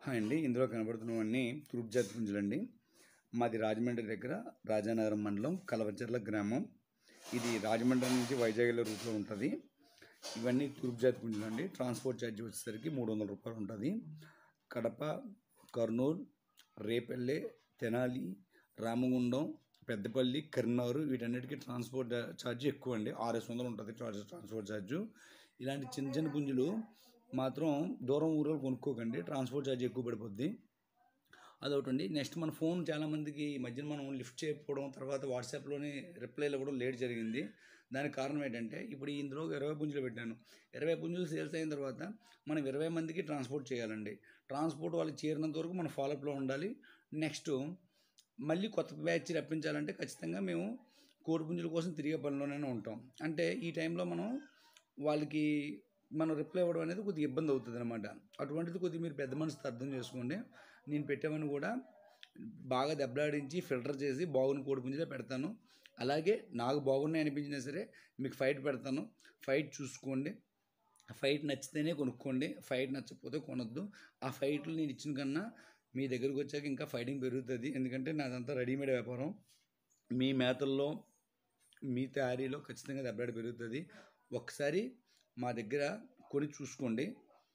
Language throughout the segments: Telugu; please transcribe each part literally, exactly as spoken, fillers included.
హాయ్ అండి. ఇందులో కనబడుతున్నవన్నీ తూర్పు జాతి పుంజులండి. మాది రాజమండ్రి దగ్గర రాజానగరం మండలం కలవచర్ల గ్రామం. ఇది రాజమండ్రి నుంచి వైజాగ్ వెళ్ళే రూట్లో ఉంటుంది. ఇవన్నీ తూర్పు జాతి పుంజులండి. ట్రాన్స్పోర్ట్ ఛార్జ్ వచ్చేసరికి మూడు వందల రూపాయలు ఉంటుంది. కడప, కర్నూలు, రేపల్లె, తెనాలి, రామగుండం, పెద్దపల్లి, కరీంనగర్ వీటన్నిటికీ ట్రాన్స్పోర్ట్ ఛార్జ్ ఎక్కువ అండి. ఆరేసి వందలు ఉంటుంది ట్రాన్స్పోర్ట్ ఛార్జు. ఇలాంటి చిన్న చిన్న పుంజులు మాత్రం దూరం ఊరు కొనుక్కోకండి, ట్రాన్స్పోర్ట్ ఛార్జ్ ఎక్కువ పడిపోద్ది. అదొకటి అండి. నెక్స్ట్ మన ఫోన్ చాలామందికి ఈ మధ్యన మనం లిఫ్ట్ చేయకపోవడం, తర్వాత వాట్సాప్లోనే రిప్లైలు ఇవ్వడం లేట్ జరిగింది. దానికి కారణం ఏంటంటే ఇప్పుడు ఇందులో ఇరవై పుంజులు పెట్టాను. ఇరవై పుంజులు సేల్స్ అయిన తర్వాత మనం ఇరవై మందికి ట్రాన్స్పోర్ట్ చేయాలండి. ట్రాన్స్పోర్ట్ వాళ్ళకి చేరినంత వరకు మనం ఫాలోఅప్లో ఉండాలి. నెక్స్ట్ మళ్ళీ కొత్త బ్యాచ్ రప్పించాలంటే ఖచ్చితంగా మేము కోడి పుంజుల కోసం తిరిగే పనిలోనే ఉంటాం. అంటే ఈ టైంలో మనం వాళ్ళకి మనం రిప్లై ఇవ్వడం అనేది కొద్దిగా ఇబ్బంది అవుతుంది అనమాట. అటువంటిది కొద్దిగా మీరు పెద్ద మనసుతో అర్థం చేసుకోండి. నేను పెట్టామని కూడా బాగా దెబ్బలాడించి ఫిల్టర్ చేసి బాగున్న కోడి పుంజులే పెడతాను. అలాగే నాకు బాగున్నాయి అనిపించినా సరే మీకు ఫైట్ పెడతాను. ఫైట్ చూసుకోండి. ఫైట్ నచ్చితేనే కొనుక్కోండి, ఫైట్ నచ్చకపోతే కొనొద్దు. ఆ ఫైట్లు నేను ఇచ్చిన కన్నా మీ దగ్గరకు వచ్చాక ఇంకా ఫైటింగ్ పెరుగుతుంది. ఎందుకంటే నాదంతా రెడీమేడ్ వ్యాపారం. మీ మేతల్లో మీ తయారీలో ఖచ్చితంగా దెబ్బలాడి పెరుగుతుంది. ఒకసారి మా దగ్గర కొని చూసుకోండి.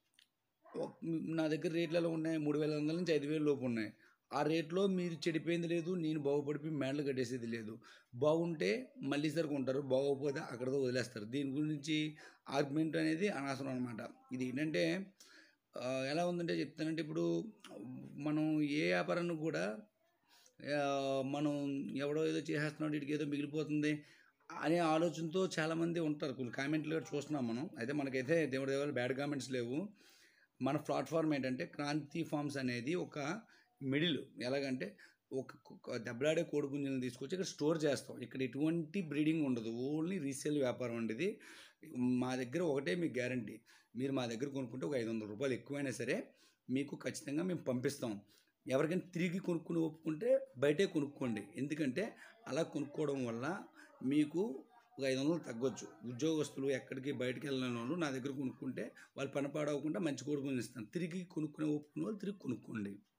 నా దగ్గర రేట్లు ఎలా ఉన్నాయి, మూడు వేల వందల నుంచి ఐదు వేల లోపు ఉన్నాయి. ఆ రేట్లో మీరు చెడిపోయింది లేదు, నేను బాగుపడిపోయి మేడలు కట్టేసేది లేదు. బాగుంటే మళ్ళీ సరికి ఉంటారు, బాగోకపోతే అక్కడతో వదిలేస్తారు. దీని గురించి ఆర్గ్యుమెంట్ అనేది అనవసరం అనమాట. ఇది ఏంటంటే ఎలా ఉందంటే చెప్తానంటే, ఇప్పుడు మనం ఏ వ్యాపారాన్ని కూడా మనం ఎవడో ఏదో చేసేస్తున్నాడు, వీడికి ఏదో మిగిలిపోతుంది అనే ఆలోచనతో చాలామంది ఉంటారు. కొన్ని కామెంట్లు కూడా చూస్తున్నాం మనం. అయితే మనకైతే దేవుడి దేవుడు బ్యాడ్ కామెంట్స్ లేవు. మన ప్లాట్ఫామ్ ఏంటంటే క్రాంతి ఫార్మ్స్ అనేది ఒక మిడిల్. ఎలాగంటే ఒక దెబ్బలాడే కోడి పుంజులను తీసుకొచ్చి ఇక్కడ స్టోర్ చేస్తాం. ఇక్కడ ఎటువంటి బ్రీడింగ్ ఉండదు, ఓన్లీ రీసేల్ వ్యాపారం అండి ఇది. మా దగ్గర ఒకటే మీకు గ్యారంటీ, మీరు మా దగ్గర కొనుక్కుంటే ఒక ఐదు వందల రూపాయలు ఎక్కువైనా సరే మీకు ఖచ్చితంగా మేము పంపిస్తాం. ఎవరికైనా తిరిగి కొనుక్కుని ఒప్పుకుంటే బయటే కొనుక్కోండి. ఎందుకంటే అలా కొనుక్కోవడం వల్ల మీకు ఒక ఐదు వందలు తగ్గొచ్చు. ఉద్యోగస్తులు ఎక్కడికి బయటకు వెళ్ళిన వాళ్ళు నా దగ్గర కొనుక్కుంటే వాళ్ళు పని పాడవకుండా మంచి కోడి పుంజులు ఇస్తాను. తిరిగి కొనుక్కునే ఒప్పుకునే వాళ్ళు తిరిగి కొనుక్కోండి.